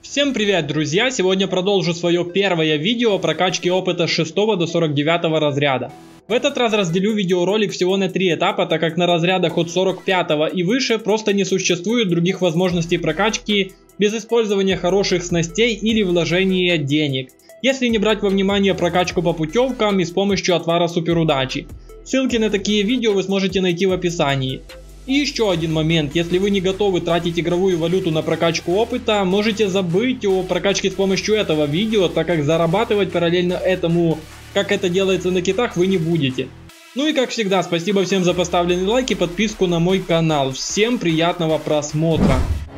Всем привет, друзья! Сегодня продолжу свое первое видео о прокачке опыта с 6 до 49 разряда. В этот раз разделю видеоролик всего на 3 этапа, так как на разрядах от 45 и выше просто не существует других возможностей прокачки без использования хороших снастей или вложения денег, если не брать во внимание прокачку по путевкам и с помощью отвара суперудачи. Ссылки на такие видео вы сможете найти в описании. И еще один момент, если вы не готовы тратить игровую валюту на прокачку опыта, можете забыть о прокачке с помощью этого видео, так как зарабатывать параллельно этому, как это делается на китах, вы не будете. Ну и как всегда, спасибо всем за поставленный лайк и подписку на мой канал. Всем приятного просмотра!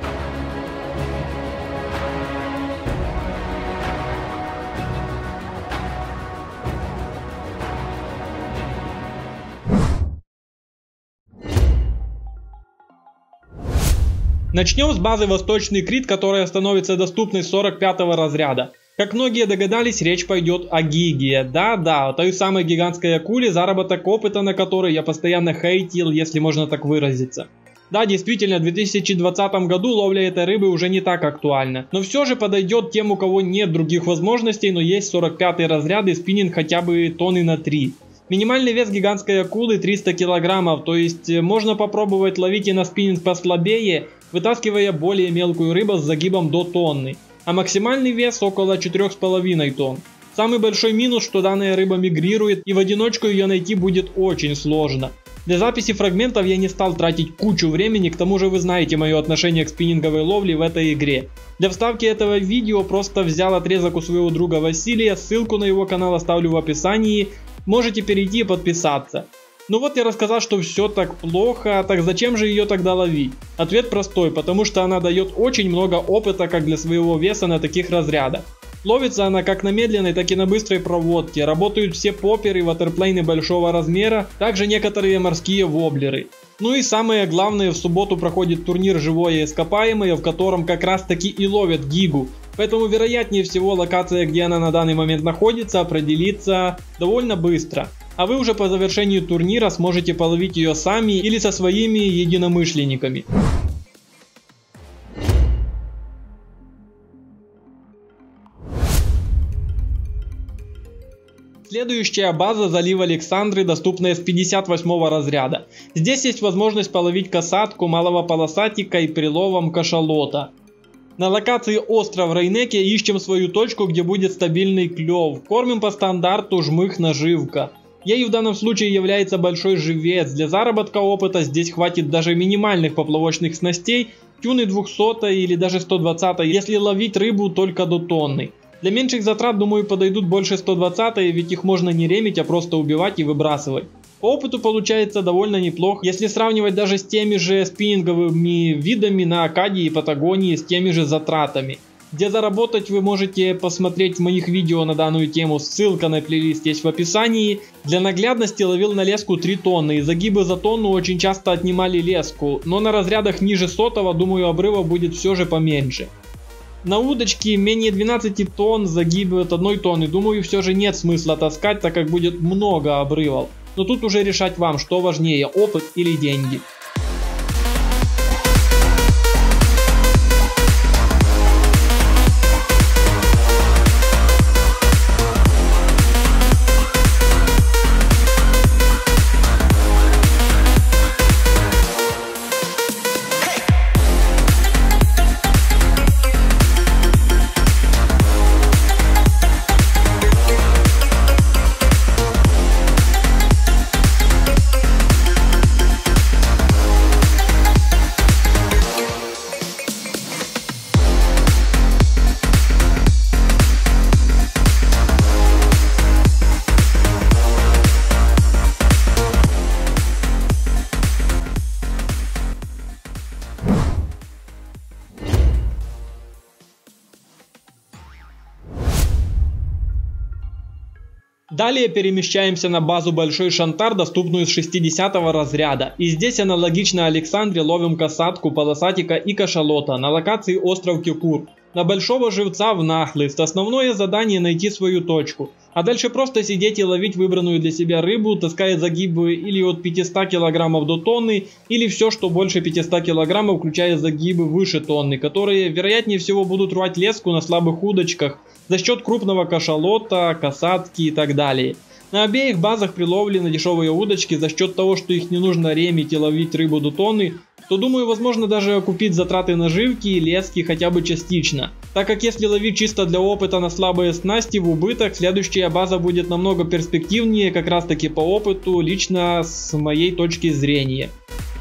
Начнем с базы Восточный Крит, которая становится доступной с 45 разряда. Как многие догадались, речь пойдет о Гиге. Да-да, о той самой гигантской акуле, заработок опыта на которой я постоянно хейтил, если можно так выразиться. Да, действительно, в 2020 году ловля этой рыбы уже не так актуальна. Но все же подойдет тем, у кого нет других возможностей, но есть 45 разряд и спиннинг хотя бы тонны на 3. Минимальный вес гигантской акулы 300 килограммов, то есть можно попробовать ловить и на спиннинг послабее, вытаскивая более мелкую рыбу с загибом до тонны, а максимальный вес около 4,5 тонн. Самый большой минус, что данная рыба мигрирует и в одиночку ее найти будет очень сложно. Для записи фрагментов я не стал тратить кучу времени, к тому же вы знаете мое отношение к спиннинговой ловле в этой игре. Для вставки этого видео просто взял отрезок у своего друга Василия, ссылку на его канал оставлю в описании, можете перейти и подписаться. Ну вот я рассказал, что все так плохо, так зачем же ее тогда ловить? Ответ простой, потому что она дает очень много опыта как для своего веса на таких разрядах. Ловится она как на медленной, так и на быстрой проводке, работают все попперы и ватерплейны большого размера, также некоторые морские воблеры. Ну и самое главное, в субботу проходит турнир «Живое ископаемое», в котором как раз таки и ловят гигу. Поэтому вероятнее всего локация, где она на данный момент находится, определится довольно быстро. А вы уже по завершению турнира сможете половить ее сами или со своими единомышленниками. Следующая база залив Александры, доступная с 58 разряда. Здесь есть возможность половить касатку, малого полосатика и приловом кашалота. На локации остров Рейнеке ищем свою точку, где будет стабильный клев. Кормим по стандарту жмых-наживка. Ею в данном случае является большой живец. Для заработка опыта здесь хватит даже минимальных поплавочных снастей, тюны 200 или даже 120, если ловить рыбу только до тонны. Для меньших затрат, думаю, подойдут больше 120, ведь их можно не ремить, а просто убивать и выбрасывать. По опыту получается довольно неплохо, если сравнивать даже с теми же спиннинговыми видами на Акадии и Патагонии с теми же затратами. Где заработать вы можете посмотреть в моих видео на данную тему, ссылка на плейлист есть в описании. Для наглядности ловил на леску 3 тонны и загибы за тонну очень часто отнимали леску, но на разрядах ниже 100, думаю, обрыва будет все же поменьше. На удочке менее 12 тонн, загибы от 1 тонны, думаю, все же нет смысла таскать, так как будет много обрывов. Но тут уже решать вам, что важнее, опыт или деньги. Далее перемещаемся на базу Большой Шантар, доступную с 60 разряда. И здесь аналогично Александре ловим касатку, полосатика и кашалота на локации остров Кюкур. На большого живца в нахлыст. Основное задание найти свою точку. А дальше просто сидеть и ловить выбранную для себя рыбу, таская загибы или от 500 кг до тонны, или все, что больше 500 кг, включая загибы выше тонны, которые вероятнее всего будут рвать леску на слабых удочках за счет крупного кашалота, касатки и так далее. На обеих базах при ловле на дешевые удочки за счет того, что их не нужно ремить и ловить рыбу до тонны, то думаю, возможно даже окупить затраты наживки и лески хотя бы частично. Так как если ловить чисто для опыта на слабые снасти в убыток, следующая база будет намного перспективнее как раз таки по опыту, лично с моей точки зрения.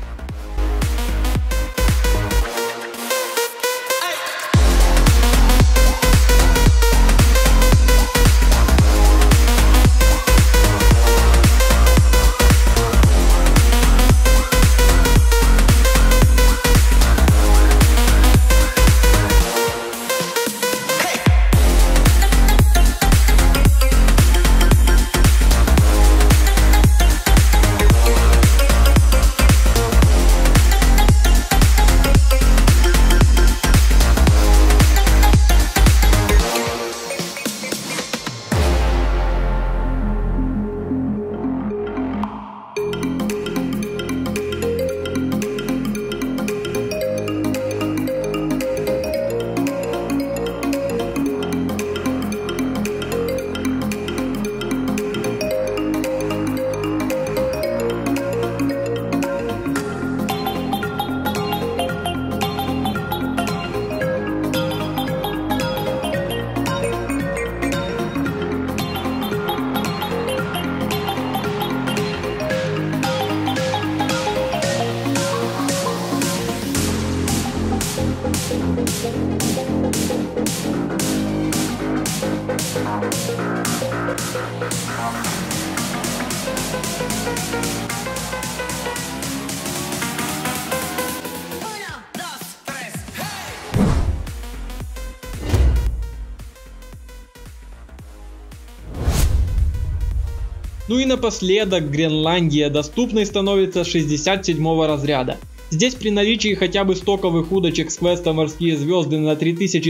Ну и напоследок, Гренландия доступной становится с 67 разряда. Здесь при наличии хотя бы стоковых удочек с квеста «Морские звезды» на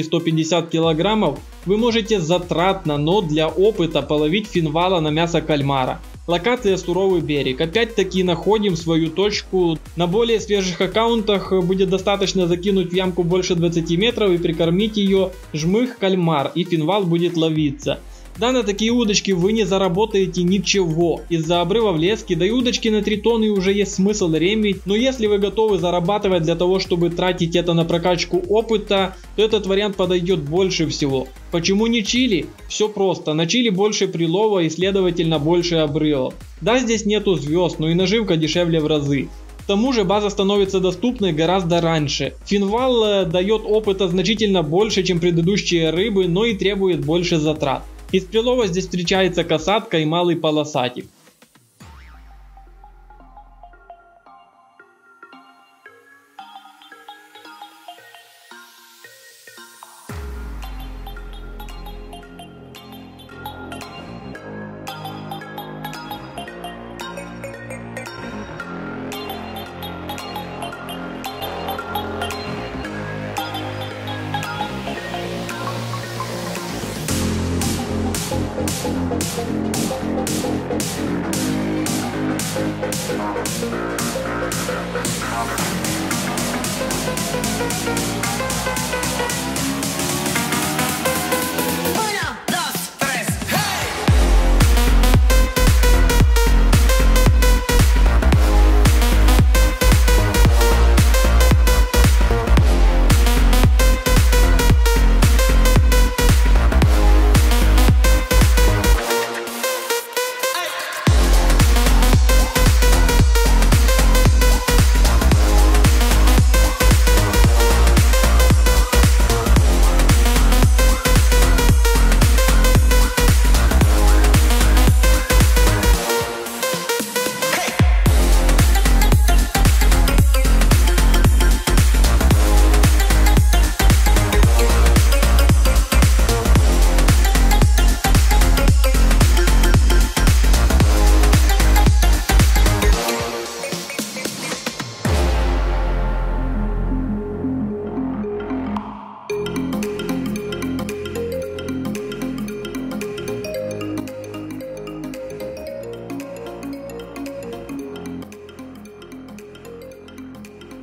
3150 кг вы можете затратно, но для опыта половить финвала на мясо кальмара. Локация суровый берег. Опять-таки находим свою точку. На более свежих аккаунтах будет достаточно закинуть в ямку больше 20 метров и прикормить ее, жмых кальмар, и финвал будет ловиться. Да, на такие удочки вы не заработаете ничего из-за обрывов лески, да и удочки на 3 тонны уже есть смысл ремить, но если вы готовы зарабатывать для того, чтобы тратить это на прокачку опыта, то этот вариант подойдет больше всего. Почему не чили? Все просто, на чили больше прилова и следовательно больше обрывов. Да, здесь нету звезд, но и наживка дешевле в разы. К тому же база становится доступной гораздо раньше. Финвал дает опыта значительно больше, чем предыдущие рыбы, но и требует больше затрат. Из прилова здесь встречается касатка и малый полосатик.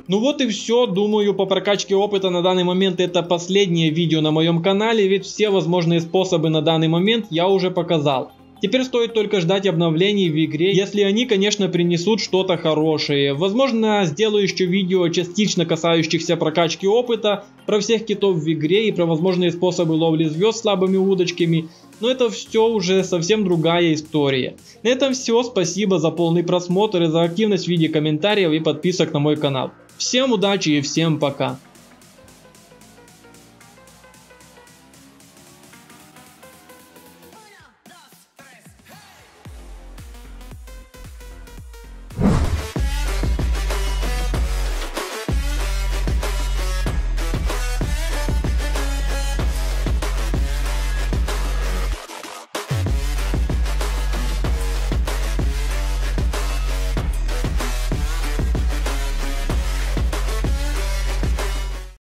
Ну вот и все, думаю, по прокачке опыта на данный момент это последнее видео на моем канале, ведь все возможные способы на данный момент я уже показал. Теперь стоит только ждать обновлений в игре, если они, конечно, принесут что-то хорошее. Возможно, сделаю еще видео, частично касающихся прокачки опыта, про всех китов в игре и про возможные способы ловли звезд слабыми удочками. Но это все уже совсем другая история. На этом все, спасибо за полный просмотр и за активность в виде комментариев и подписок на мой канал. Всем удачи и всем пока.